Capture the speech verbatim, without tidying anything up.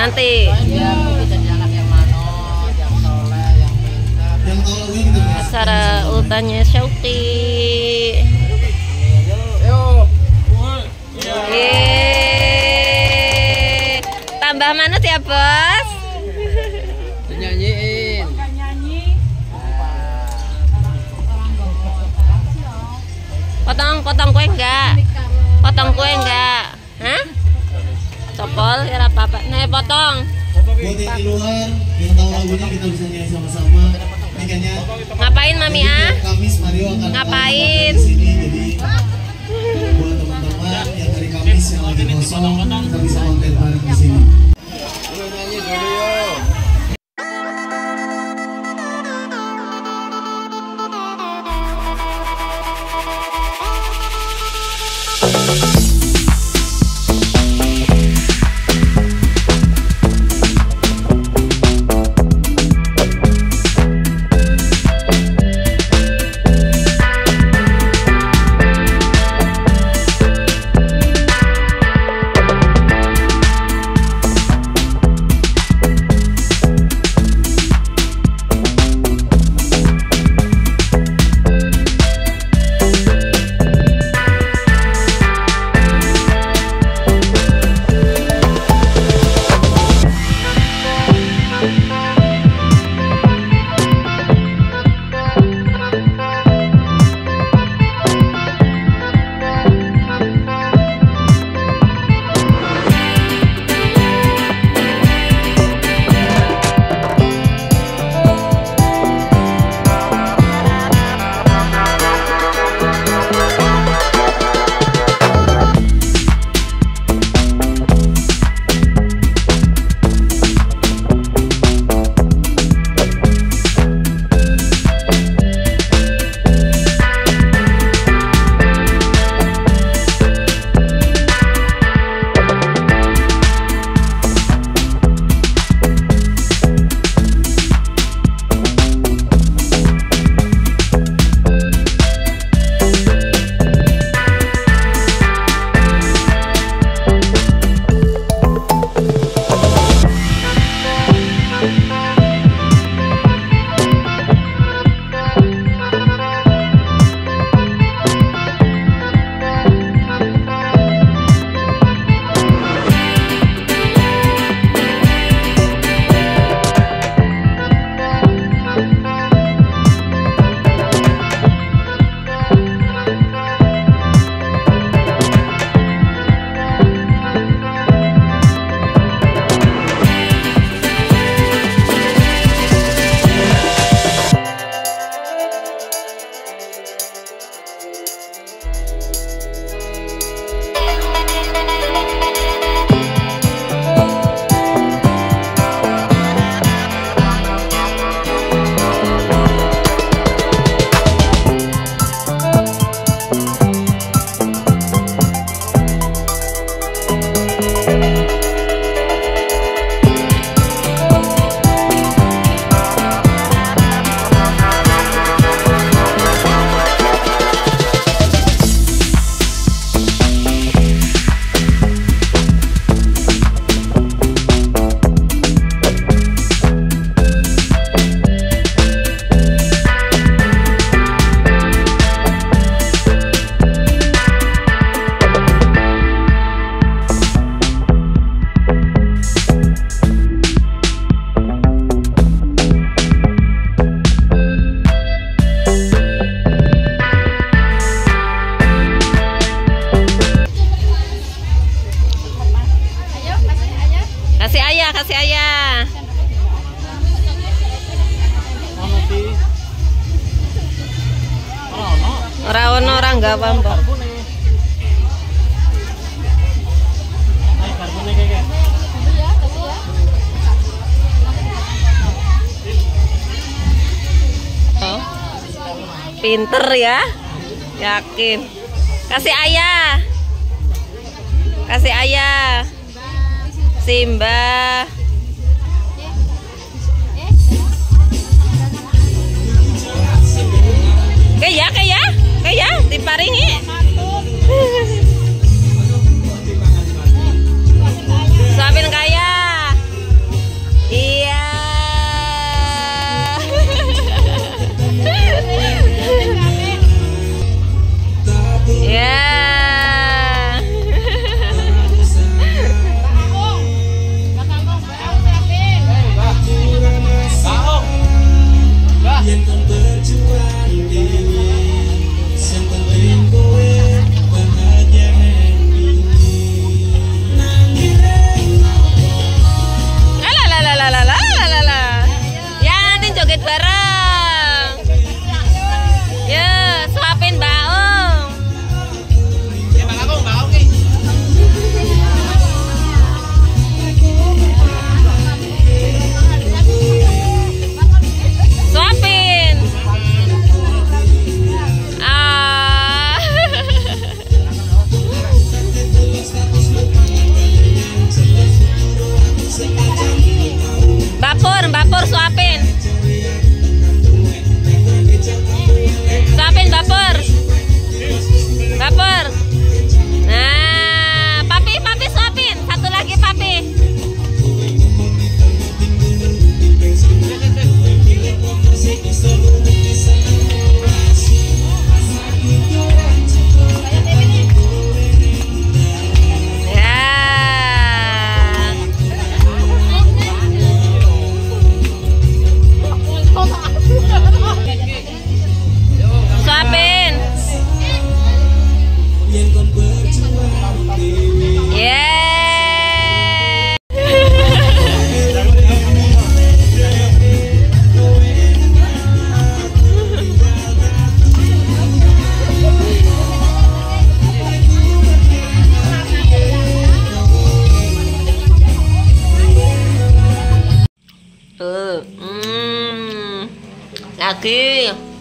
nanti. Iya, jadi anak yang manut, yang soleh, yang pintar. Yang tolong gitu. Acara ultannya Syauqi. Yo. Yeay. Tambah manut ya, Bos? Nyanyiin. Potong potong kue enggak? Potong kue enggak? Hah? Copol ya apa-apa. Nih potong. Buat yang di luar yang tahu lagunya kita bisa nyanyi sama-sama. Makanya Ngapain Mami ah? Kamis Mario akan Ngapain? di sini. Jadi buat teman-teman yang hari Kamis yang lagi kosong kita bisa konten bareng di sini. Lu nyanyi dulu yo. Kasih ayah. Ora ono orang enggak apa-apa. Pinter ya, yakin. Kasih ayah, kasih ayah. Simba. Kaya, kaya, kaya, diparingi. Suapin kaya. Tuh. Hmm. Lagi.